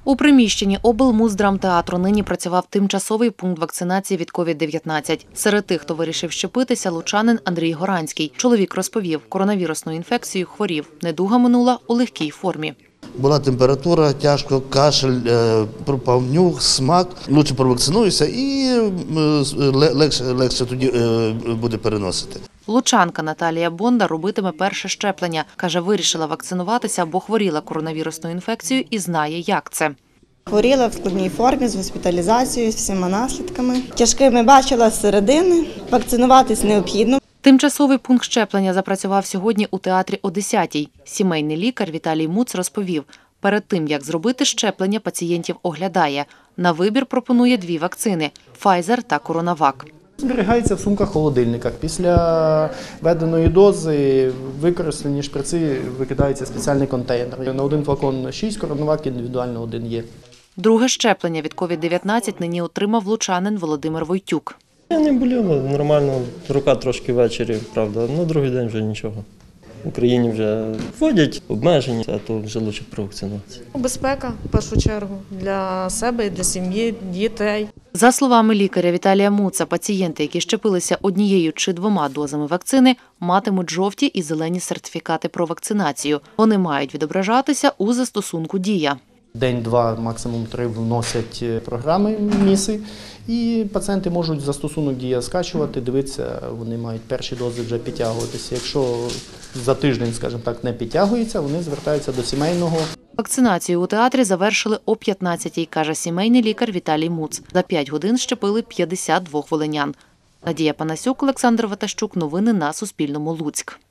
У приміщенні облмуздрамтеатру нині працював тимчасовий пункт вакцинації від COVID-19. Серед тих, хто вирішив щепитися, лучанин Андрій Горанський. Чоловік розповів, коронавірусною інфекцією хворів. Недуга минула у легкій формі. Була температура, тяжко, кашель, пропав нюх, смак. Лучше провакцинуюся і легше тоді буде переносити. Лучанка Наталія Бондар робитиме перше щеплення. Каже, вирішила вакцинуватися, бо хворіла коронавірусною інфекцією і знає, як це. Хворіла в складній формі, з госпіталізацією, з всіма наслідками. Тяжкими бачила з середини, вакцинуватись необхідно. Тимчасовий пункт щеплення запрацював сьогодні у театрі о 10-й. Сімейний лікар Віталій Муц розповів, перед тим, як зробити щеплення, пацієнтів оглядає. На вибір пропонує 2 вакцини – Pfizer та CoronaVac. Зберігається в сумках-холодильниках. Після введеної дози використані шприци викидаються в спеціальний контейнер. На один флакон 6, CoronaVac індивідуально 1 є. Друге щеплення від COVID-19 нині отримав лучанин Володимир Войтюк. Я не боліло, нормально, рука трошки ввечері, правда, на другий день вже нічого. В Україні вже вводять обмеження, а то вже краще провакцинуватися. Безпека, в першу чергу, для себе і для сім'ї, дітей. За словами лікаря Віталія Муца, пацієнти, які щепилися 1 чи 2 дозами вакцини, матимуть жовті і зелені сертифікати про вакцинацію. Вони мають відображатися у застосунку «Дія». День-два, максимум 3 вносять програми МІСи, і пацієнти можуть застосунок «Дія» скачувати, дивитися, вони мають перші дози вже підтягуватися. Якщо за тиждень, скажімо так, не підтягується, вони звертаються до сімейного. Вакцинацію у театрі завершили о 15-й, каже сімейний лікар Віталій Муц. За 5 годин щепили 52 волинян. Надія Панасюк, Олександр Ватащук. Новини на Суспільному. Луцьк.